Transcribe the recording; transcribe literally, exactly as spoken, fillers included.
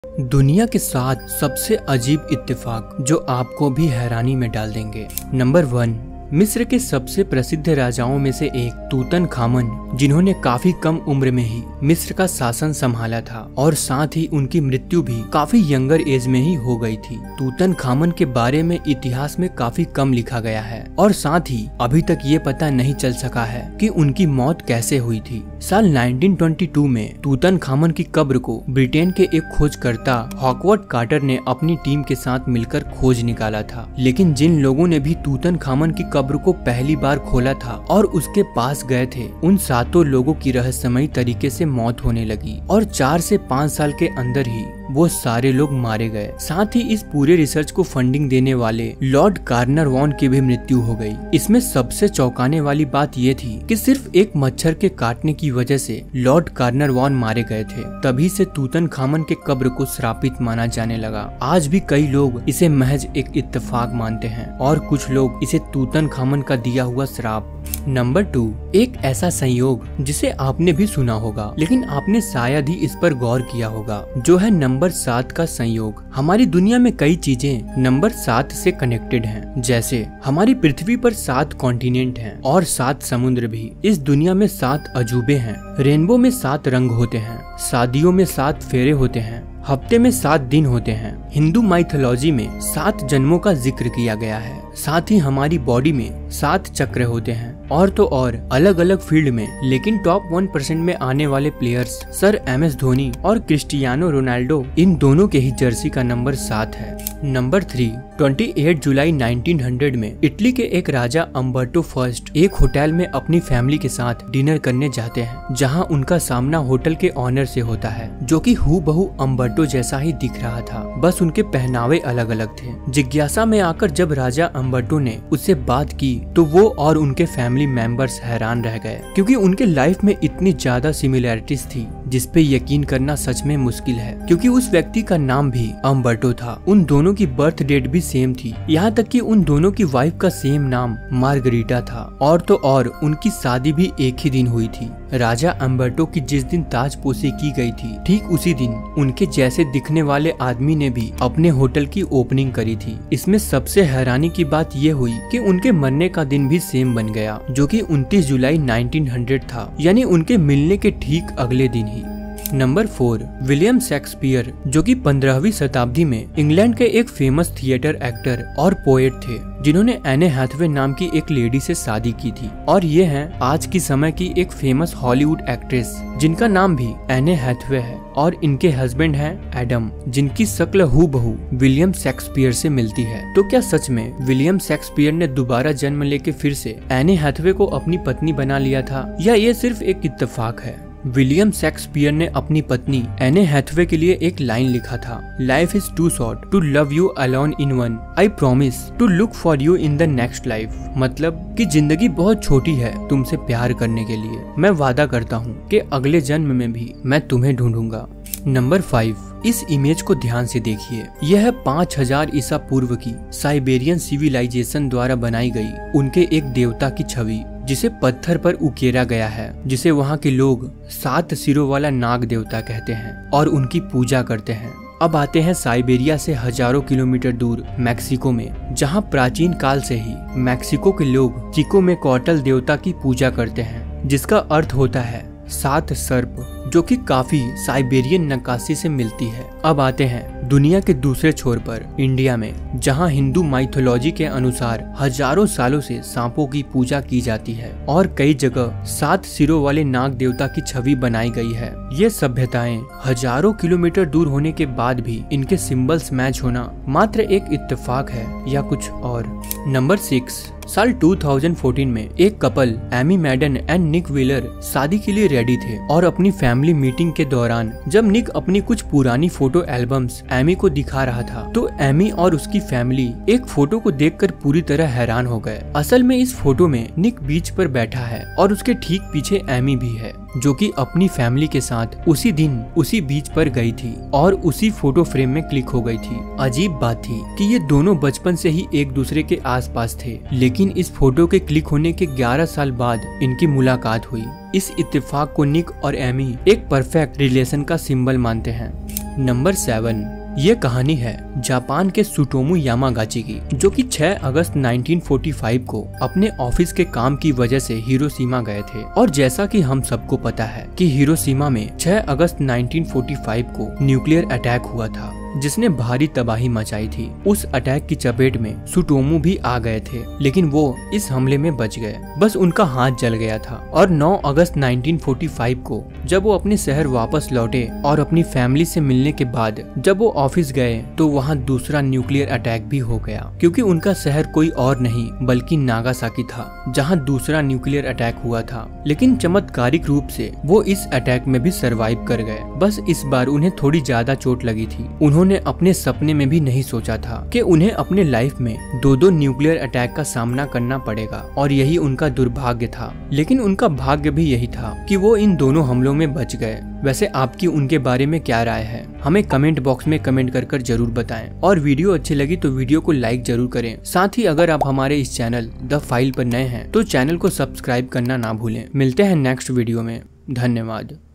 दुनिया के सात सबसे अजीब इत्तेफाक जो आपको भी हैरानी में डाल देंगे। नंबर वन, मिस्र के सबसे प्रसिद्ध राजाओं में से एक तूतनखामन, जिन्होंने काफी कम उम्र में ही मिस्र का शासन संभाला था और साथ ही उनकी मृत्यु भी काफी यंगर एज में ही हो गई थी। तूतनखामन के बारे में इतिहास में काफी कम लिखा गया है और साथ ही अभी तक ये पता नहीं चल सका है कि उनकी मौत कैसे हुई थी। साल नाइनटीन ट्वेंटी टू में तूतनखामन की कब्र को ब्रिटेन के एक खोजकर्ता हॉकवर्ड कार्टर ने अपनी टीम के साथ मिलकर खोज निकाला था, लेकिन जिन लोगों ने भी तूतनखामन की कब्र को पहली बार खोला था और उसके पास गए थे, उन सातों लोगों की रहस्यमयी तरीके से मौत होने लगी और चार से पाँच साल के अंदर ही वो सारे लोग मारे गए। साथ ही इस पूरे रिसर्च को फंडिंग देने वाले लॉर्ड कार्नरवॉन की भी मृत्यु हो गई। इसमें सबसे चौंकाने वाली बात ये थी कि सिर्फ एक मच्छर के काटने की वजह से लॉर्ड कार्नरवॉन मारे गए थे। तभी से तूतनखामन के कब्र को श्रापित माना जाने लगा। आज भी कई लोग इसे महज एक इत्तेफाक मानते हैं और कुछ लोग इसे तूतनखामन का दिया हुआ श्राप। नंबर टू, एक ऐसा संयोग जिसे आपने भी सुना होगा लेकिन आपने शायद ही इस पर गौर किया होगा, जो है नंबर सात का संयोग। हमारी दुनिया में कई चीजें नंबर सात से कनेक्टेड हैं, जैसे हमारी पृथ्वी पर सात कॉन्टिनेंट हैं और सात समुद्र भी। इस दुनिया में सात अजूबे हैं, रेनबो में सात रंग होते हैं, शादियों में सात फेरे होते हैं, हफ्ते में सात दिन होते हैं। हिंदू माइथोलॉजी में सात जन्मों का जिक्र किया गया है। साथ ही हमारी बॉडी में सात चक्र होते हैं और तो और अलग अलग फील्ड में, लेकिन टॉप वन परसेंट में आने वाले players sir M S Dhoni और क्रिस्टियानो रोनाल्डो, इन दोनों के ही जर्सी का नंबर सात है। नंबर थ्री, अट्ठाईस जुलाई नाइनटीन हंड्रेड में इटली के एक राजा अम्बर्टो फर्स्ट एक होटल में अपनी फैमिली के साथ डिनर करने जाते हैं, जहां उनका सामना होटल के ऑनर से होता है, जो कि हूबहू अम्बर्टो जैसा ही दिख रहा था, बस उनके पहनावे अलग अलग थे। जिज्ञासा में आकर जब राजा अम्बर्टो ने उससे बात की तो वो और उनके फैमिली मेंबर्स हैरान रह गए, क्योंकि उनके लाइफ में इतनी ज्यादा सिमिलैरिटीज थी जिसपे यकीन करना सच में मुश्किल है, क्योंकि उस व्यक्ति का नाम भी अम्बर्टो था। उन दोनों की बर्थ डेट भी सेम थी, यहाँ तक कि उन दोनों की वाइफ का सेम नाम मार्गरीटा था और तो और उनकी शादी भी एक ही दिन हुई थी। राजा अम्बर्टो की जिस दिन ताजपोशी की गई थी, ठीक उसी दिन उनके जैसे दिखने वाले आदमी ने भी अपने होटल की ओपनिंग करी थी। इसमें सबसे हैरानी की बात ये हुई कि उनके मरने का दिन भी सेम बन गया, जो कि उनतीस जुलाई नाइनटीन हंड्रेड था, यानी उनके मिलने के ठीक अगले दिन ही। नंबर फोर, विलियम शेक्सपियर, जो कि पंद्रहवीं शताब्दी में इंग्लैंड के एक फेमस थिएटर एक्टर और पोएट थे, जिन्होंने एने हैथवे नाम की एक लेडी से शादी की थी और ये हैं आज की समय की एक फेमस हॉलीवुड एक्ट्रेस, जिनका नाम भी एने हैथवे है, और इनके हस्बैंड हैं एडम, जिनकी शक्ल हूबहू विलियम शेक्सपियर से मिलती है। तो क्या सच में विलियम शेक्सपियर ने दोबारा जन्म लेके फिर से एने हैथवे को अपनी पत्नी बना लिया था, या ये सिर्फ एक इत्तेफाक है? विलियम शेक्सपियर ने अपनी पत्नी एने हैथवे के लिए एक लाइन लिखा था, life is too short to love you alone in one, I promise to look for you in the next life. मतलब कि जिंदगी बहुत छोटी है तुमसे प्यार करने के लिए, मैं वादा करता हूँ कि अगले जन्म में भी मैं तुम्हें ढूंढूंगा। नंबर फाइव, इस इमेज को ध्यान से देखिए। यह है पाँच हजार ईसा पूर्व की साइबेरियन सिविलाइजेशन द्वारा बनाई गई उनके एक देवता की छवि, जिसे पत्थर पर उकेरा गया है, जिसे वहाँ के लोग सात सिरों वाला नाग देवता कहते हैं और उनकी पूजा करते हैं। अब आते हैं साइबेरिया से हजारों किलोमीटर दूर मैक्सिको में, जहाँ प्राचीन काल से ही मैक्सिको के लोग चिको में कॉटल देवता की पूजा करते हैं, जिसका अर्थ होता है सात सर्प, जो कि काफी साइबेरियन नक्काशी से मिलती है। अब आते हैं दुनिया के दूसरे छोर पर, इंडिया में, जहां हिंदू माइथोलॉजी के अनुसार हजारों सालों से सांपों की पूजा की जाती है और कई जगह सात सिरों वाले नाग देवता की छवि बनाई गई है। ये सभ्यताएं हजारों किलोमीटर दूर होने के बाद भी इनके सिंबल्स मैच होना मात्र एक इत्तेफाक है या कुछ और? नंबर सिक्स, साल दो हज़ार चौदह में एक couple Amy Madden and Nick Wheeler शादी के लिए रेडी थे और अपनी फैमिली मीटिंग के दौरान जब निक अपनी कुछ पुरानी फोटो एल्बम्स एमी को दिखा रहा था, तो एमी और उसकी फैमिली एक फोटो को देखकर पूरी तरह हैरान हो गए। असल में इस फोटो में निक बीच पर बैठा है और उसके ठीक पीछे एमी भी है, जो कि अपनी फैमिली के साथ उसी दिन उसी बीच पर गई थी और उसी फोटो फ्रेम में क्लिक हो गई थी। अजीब बात थी कि ये दोनों बचपन से ही एक दूसरे के आसपास थे, लेकिन इस फोटो के क्लिक होने के ग्यारह साल बाद इनकी मुलाकात हुई। इस इत्तेफाक को निक और एमी एक परफेक्ट रिलेशन का सिंबल मानते हैं। नंबर सेवन, ये कहानी है जापान के सुटोमू यामागाची की, जो कि छह अगस्त उन्नीस सौ पैंतालीस को अपने ऑफिस के काम की वजह से हिरोशिमा गए थे। और जैसा कि हम सबको पता है कि हिरोशिमा में छह अगस्त उन्नीस सौ पैंतालीस को न्यूक्लियर अटैक हुआ था, जिसने भारी तबाही मचाई थी। उस अटैक की चपेट में सुटोमू भी आ गए थे, लेकिन वो इस हमले में बच गए। बस उनका हाथ जल गया था। और नौ अगस्त उन्नीस सौ पैंतालीस को जब वो अपने शहर वापस लौटे और अपनी फैमिली से मिलने के बाद जब वो ऑफिस गए तो वहाँ दूसरा न्यूक्लियर अटैक भी हो गया, क्योंकि उनका शहर कोई और नहीं बल्कि नागासाकी था, जहाँ दूसरा न्यूक्लियर अटैक हुआ था। लेकिन चमत्कारिक रूप से वो इस अटैक में भी सरवाइव कर गए। बस इस बार उन्हें थोड़ी ज्यादा चोट लगी थी। उन्होंने अपने सपने में भी नहीं सोचा था कि उन्हें अपने लाइफ में दो दो न्यूक्लियर अटैक का सामना करना पड़ेगा, और यही उनका दुर्भाग्य था। लेकिन उनका भाग्य भी यही था कि वो इन दोनों हमलों में बच गए। वैसे आपकी उनके बारे में क्या राय है, हमें कमेंट बॉक्स में कमेंट कर कर जरूर बताएं। और वीडियो अच्छी लगी तो वीडियो को लाइक जरूर करें। साथ ही अगर आप हमारे इस चैनल द फाइल पर नए हैं तो चैनल को सब्सक्राइब करना ना भूलें। मिलते हैं नेक्स्ट वीडियो में। धन्यवाद।